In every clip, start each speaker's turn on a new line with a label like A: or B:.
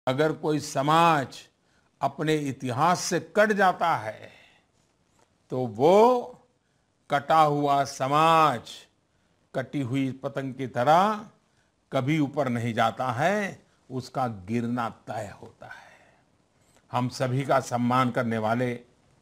A: अगर कोई समाज अपने इतिहास से कट जाता है तो वो कटा हुआ समाज कटी हुई पतंग की तरह कभी ऊपर नहीं जाता है, उसका गिरना तय होता है। हम सभी का सम्मान करने वाले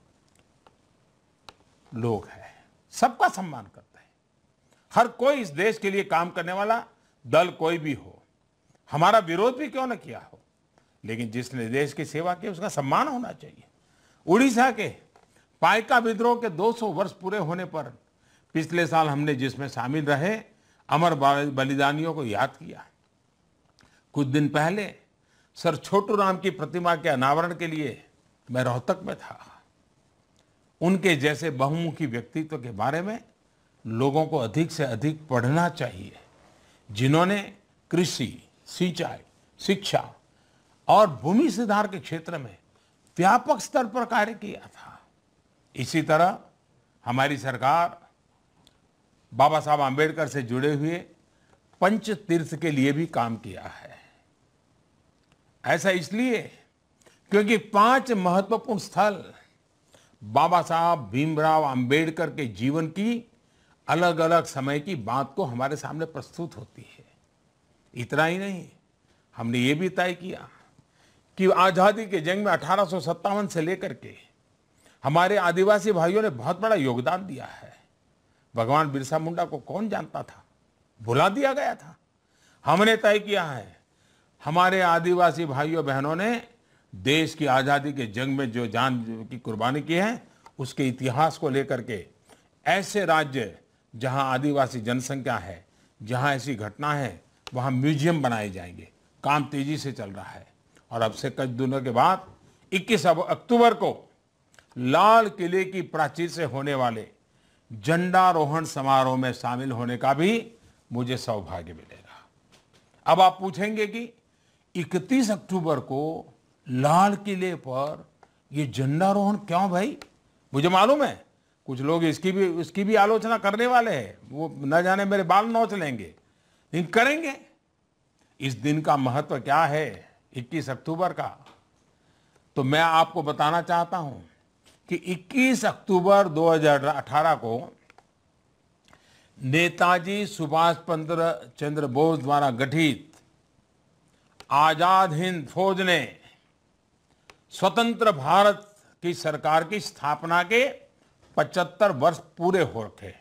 A: लोग हैं, सबका सम्मान करते हैं। हर कोई इस देश के लिए काम करने वाला दल कोई भी हो, हमारा विरोध भी क्यों न किया हो, लेकिन जिसने देश की सेवा की उसका सम्मान होना चाहिए। उड़ीसा के पाइका विद्रोह के 200 वर्ष पूरे होने पर पिछले साल हमने जिसमें शामिल रहे अमर बलिदानियों को याद किया। कुछ दिन पहले सर छोटू राम की प्रतिमा के अनावरण के लिए मैं रोहतक में था। उनके जैसे बहुमुखी व्यक्तित्व के बारे में लोगों को अधिक से अधिक पढ़ना चाहिए, जिन्होंने कृषि, सिंचाई, शिक्षा और भूमि सुधार के क्षेत्र में व्यापक स्तर पर कार्य किया था। इसी तरह हमारी सरकार बाबा साहब आम्बेडकर से जुड़े हुए पंच तीर्थ के लिए भी काम किया है। ऐसा इसलिए क्योंकि 5 महत्वपूर्ण स्थल बाबा साहब भीमराव अंबेडकर के जीवन की अलग अलग समय की बात को हमारे सामने प्रस्तुत होती है। इतना ही नहीं, हमने ये भी तय किया कि आजादी के जंग में 1857 से लेकर के हमारे आदिवासी भाइयों ने बहुत बड़ा योगदान दिया है। भगवान बिरसा मुंडा को कौन जानता था, भुला दिया गया था। हमने तय किया है हमारे आदिवासी भाइयों बहनों ने देश की आजादी के जंग में जो जान की कुर्बानी की है, उसके इतिहास को लेकर के ऐसे राज्य जहां आदिवासी जनसंख्या है, जहां ऐसी घटना है, वहां म्यूजियम बनाए जाएंगे। काम तेजी से चल रहा है और अब से कुछ दिनों के बाद 21 अक्टूबर को लाल किले की प्राचीर से होने वाले झंडारोहण समारोह में शामिल होने का भी मुझे सौभाग्य मिलेगा। अब आप पूछेंगे कि 31 अक्टूबर को लाल किले पर ये झंडारोहण क्यों भाई? मुझे मालूम है कुछ लोग इसकी भी आलोचना करने वाले हैं, वो न जाने मेरे बाल नोच लेंगे, लेकिन करेंगे। इस दिन का महत्व क्या है 21 अक्टूबर का, तो मैं आपको बताना चाहता हूं कि 21 अक्टूबर 2018 को नेताजी सुभाष चंद्र बोस द्वारा गठित आजाद हिंद फौज ने स्वतंत्र भारत की सरकार की स्थापना के 75 वर्ष पूरे हो रखे हैं।